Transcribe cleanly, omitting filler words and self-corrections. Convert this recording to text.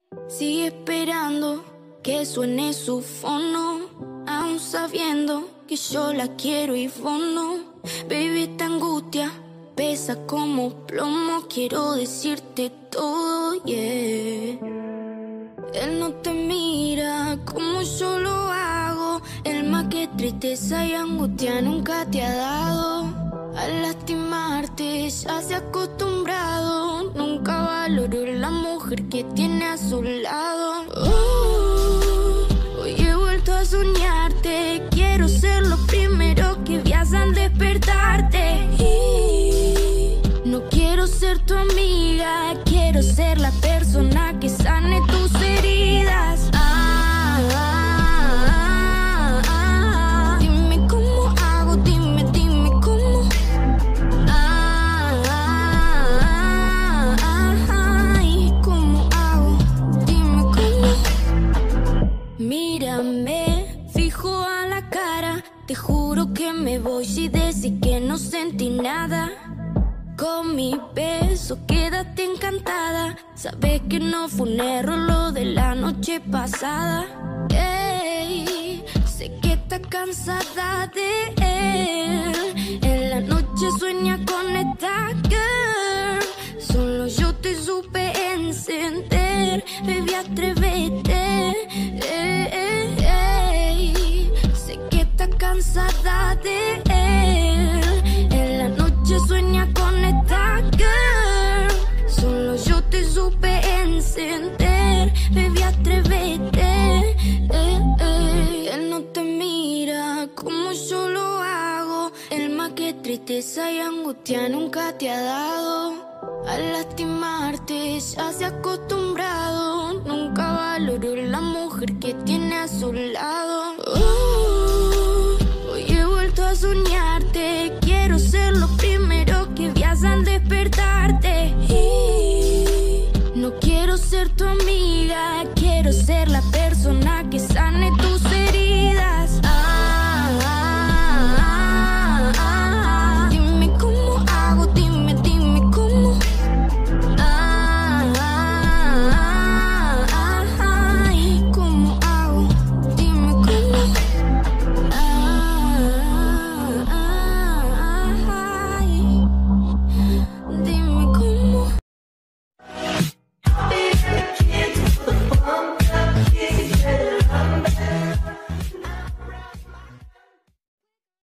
Sigue esperando que suene su fono, aún sabiendo que yo la quiero y vos no. Baby, esta angustia pesa como plomo. Quiero decirte todo, yeah. Él no te mira como yo lo hago. El más que tristeza y angustia nunca te ha dado. Al lastimarte ya se ha acostumbrado. Nunca valoró la mujer que tiene a su lado. Hoy he vuelto a soñarte. Quiero ser lo primero que veas al despertarte. Y no quiero ser tu amiga. Quiero ser la persona que sane tus heridas. Dime cómo hago, dime cómo. ¿Cómo hago? Dime cómo. Mírame fijo a la cara. Te juro que me voy si decís que no sentí nada. Con mi beso quédate encantada. Sabes que no fue un error lo de la noche pasada. Ey, sé que estás cansada de él. En la noche sueña con esta girl. Solo yo te supe encender. Baby, atrévete. Sé que estás cansada de él. En la noche sueña con esta girl. Solo yo te supe encender. Baby, atrévete. Él no te mira como yo lo hago. El más que tristeza y angustia nunca te ha dado. Al lastimarte ya se ha acostumbrado. Nunca valoró la mujer que tiene a su lado.